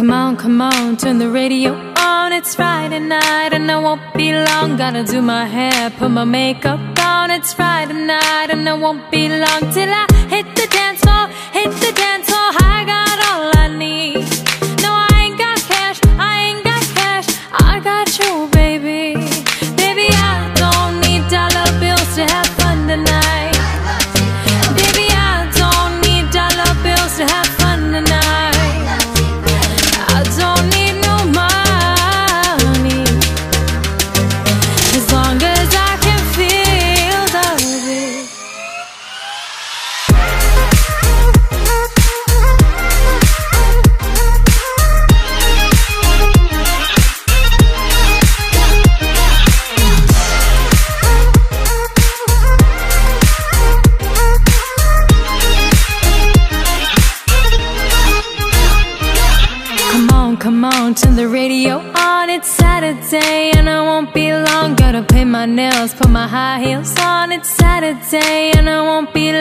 Come on, turn the radio on. It's Friday night and I won't be long. Gotta do my hair, put my makeup on. It's Friday night and I won't be long till I hit the dance floor, hit the dance floor. I got all I need. No, I ain't got cash, I ain't got cash. I got you, baby. Baby, I don't need dollar bills to have fun tonight. Baby, I don't need dollar bills to have fun tonight. I don't need no money, as long as I can feel the beat. Come on, turn the radio on. It's Saturday and I won't be long. Gotta paint my nails, put my high heels on. It's Saturday and I won't be long.